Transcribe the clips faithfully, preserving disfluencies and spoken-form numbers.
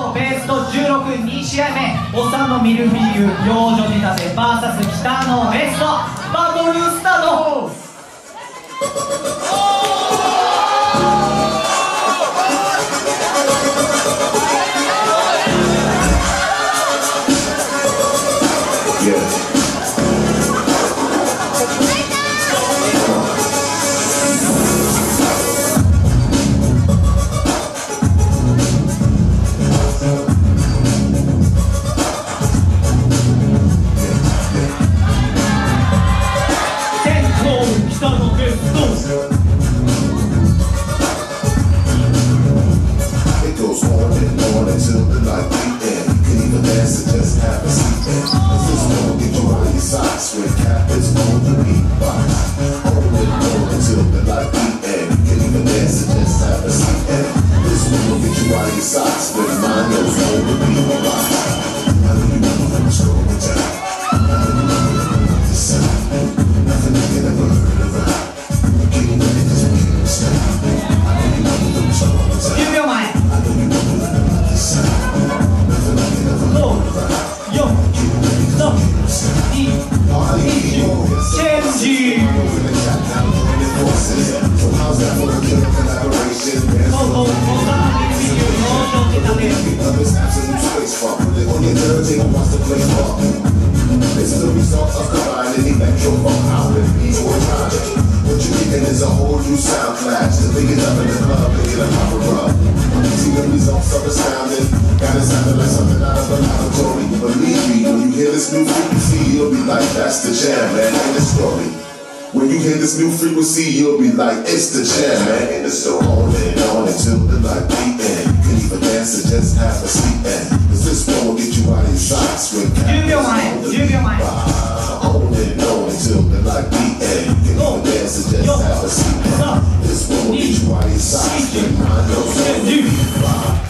のベストじゅうろくに試合目、おさのミルフィーユ幼女仕立て ブイエス 北のベストバトルスタート。 When you hear this new frequency, you'll be like, it's the jam, man. And it's so on and on until the light beating. You can even dance and just have a seat. Cause this one will get you out of your socks. When on and on until the light beating. You can even dance and just have a seat. This one will get you out of your socks. When mind goes on.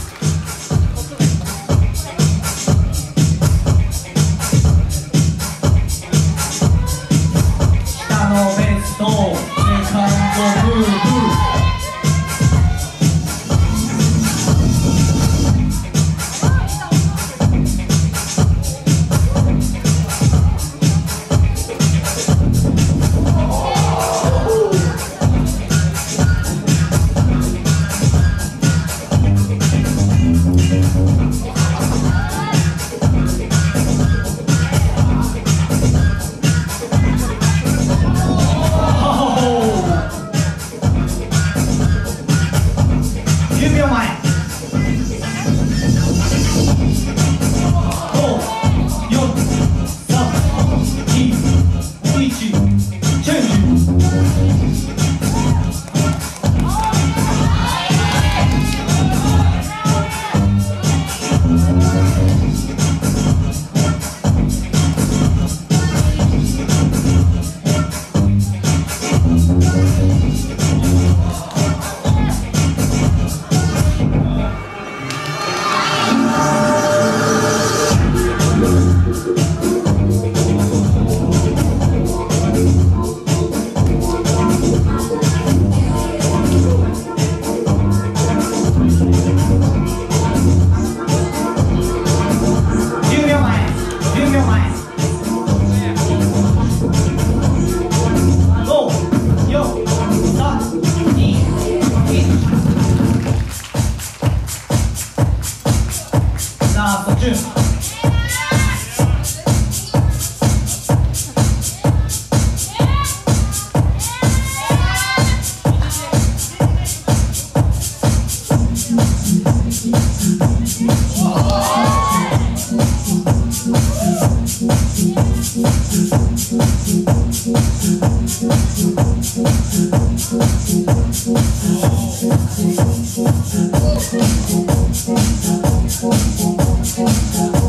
「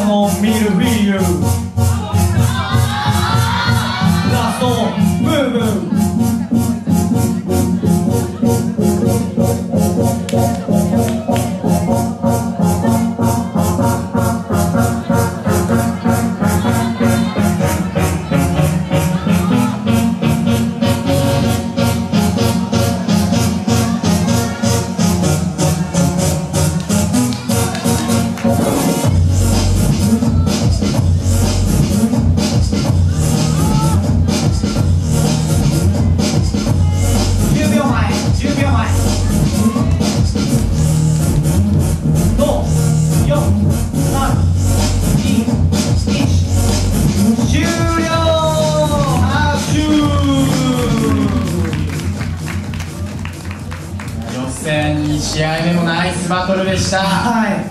のミルフィーユラストムーブに試合目もナイスバトルでした。 はい